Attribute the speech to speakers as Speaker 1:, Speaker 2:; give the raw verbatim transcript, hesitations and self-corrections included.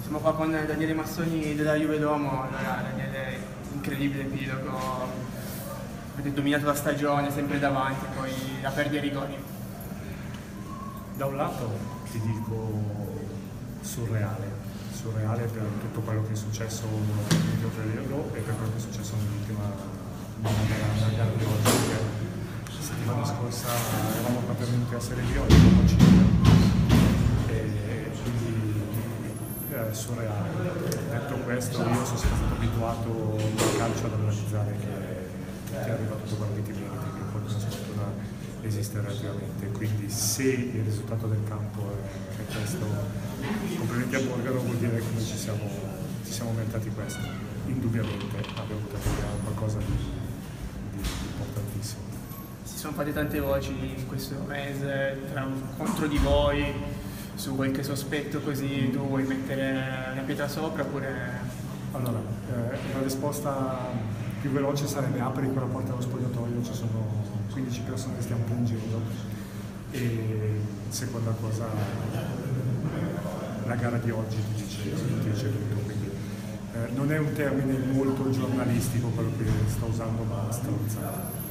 Speaker 1: Siamo qua con Daniele Massoni della Juve Domo. Allora, Daniele, incredibile epilogo, avete dominato la stagione, sempre davanti, poi la perdita ai rigori.
Speaker 2: Da un lato ti dico surreale, surreale per tutto quello che è successo nell'ultimo periodo e per quello che è successo nell'ultima gara di oggi, perché la settimana scorsa eravamo praticamente a Serie B, oggi siamo a cinque. È surreale. Detto questo, io sono sempre stato abituato al calcio ad analizzare che, che arriva tutto per meriti, che poi una sfortuna esiste relativamente. Quindi se il risultato del campo è, è questo, complimenti a Borgaro, vuol dire che noi ci siamo, ci siamo meritati questo. Indubbiamente abbiamo buttato via qualcosa di, di, di importantissimo.
Speaker 1: Si sono fatte tante voci in questo mese tra, contro di voi, su qualche sospetto, così tu vuoi mettere la pietra sopra oppure...
Speaker 2: Allora, eh, la risposta più veloce sarebbe: apri quella porta dello spogliatoio, ci sono quindici persone che stiamo piangendo. E seconda cosa, la gara di oggi ti dice, ti dice tutto, quindi eh, non è un termine molto giornalistico quello che sto usando, ma stronzata.